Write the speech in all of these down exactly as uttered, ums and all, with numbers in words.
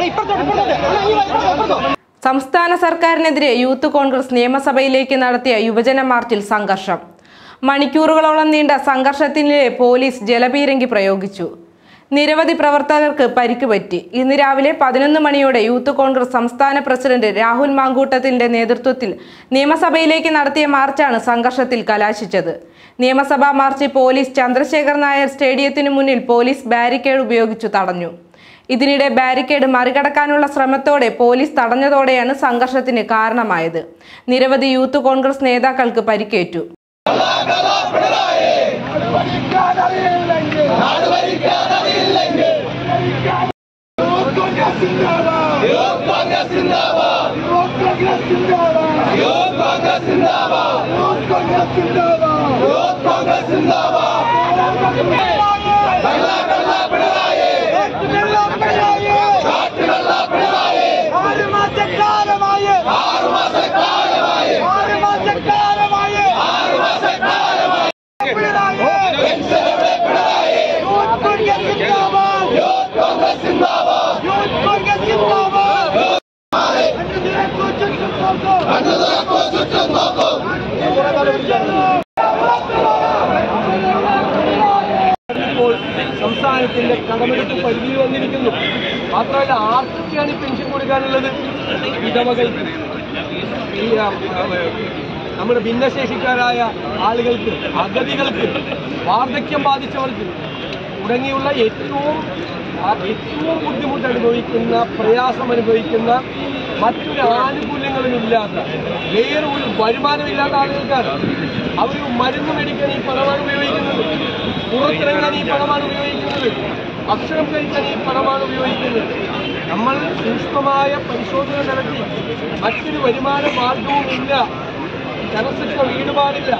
സംസ്ഥാന സർക്കാരിനെതിരെ യൂത്ത് കോൺഗ്രസ് നിയമസഭയിലേക്ക് നടത്തിയ യുവജന മാർച്ചിൽ സംഘർഷം. മണിക്കൂറുകളോളം നീണ്ട സംഘർഷത്തിനിടെ പോലീസ് ജലപീരങ്കി പ്രയോഗിച്ചു. നിരവധി പ്രവർത്തകർക്ക് പരിക്ക് പറ്റി. ഇന്ന് രാവിലെ പതിനൊന്ന് മണിയോടെ യൂത്ത് കോൺഗ്രസ് സംസ്ഥാന പ്രസിഡന്റ് രാഹുൽ മാങ്കൂട്ടത്തിന്റെ നേതൃത്വത്തിൽ നിയമസഭയിലേക്ക് നടത്തിയ മാർച്ചാണ് സംഘർഷത്തിൽ കലാശിച്ചത്. നിയമസഭാ മാർച്ച് പോലീസ് ചന്ദ്രശേഖർ നായർ സ്റ്റേഡിയത്തിനു മുന്നിൽ പോലീസ് ബാരിക്കേഡ് ഉപയോഗിച്ചു തടഞ്ഞു. ഇതിനിടെ ബാരിക്കേഡ് മറികടക്കാനുള്ള ശ്രമത്തോടെ പോലീസ് തടഞ്ഞതോടെയാണ് സംഘർഷത്തിന് കാരണമായത്. നിരവധി യൂത്ത് കോൺഗ്രസ് നേതാക്കൾക്ക് പരിക്കേറ്റു. സംസ്ഥാനത്തിന്റെ കടമെടുത്ത് പരിധി വന്നിരിക്കുന്നു. മാത്രമല്ല ആർക്കൊക്കെയാണ് പെൻഷൻ കൊടുക്കാനുള്ളത്? വിധവകൾക്ക്, ഈ നമ്മുടെ ഭിന്നശേഷിക്കാരായ ആളുകൾക്ക്, അഗതികൾക്ക്, വാർദ്ധക്യം ബാധിച്ചവർക്ക് തുടങ്ങിയുള്ള ഏറ്റവും ഏറ്റവും ബുദ്ധിമുട്ട് അനുഭവിക്കുന്ന, പ്രയാസം അനുഭവിക്കുന്ന, മറ്റൊരു ആനുകൂല്യങ്ങളുമില്ലാത്ത, വേറെ ഒരു വരുമാനമില്ലാത്ത ആളുകൾക്കാണ്. അവർ മരുന്ന് മേടിക്കാൻ ഈ പണമാണ് ഉപയോഗിക്കുന്നത്, പുറത്തിറങ്ങാൻ ഈ പണമാണ് ഉപയോഗിക്കുന്നത്, ഭക്ഷണം കഴിക്കാൻ ഈ പണമാണ് ഉപയോഗിക്കുന്നത്. നമ്മൾ സൂക്ഷ്മമായ പരിശോധന നടത്തി മറ്റൊരു വരുമാന മാർഗവുമില്ല, ജനസംഖ്യ വീട് പാടില്ല.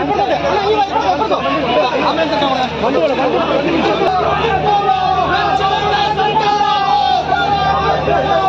വണ്ടി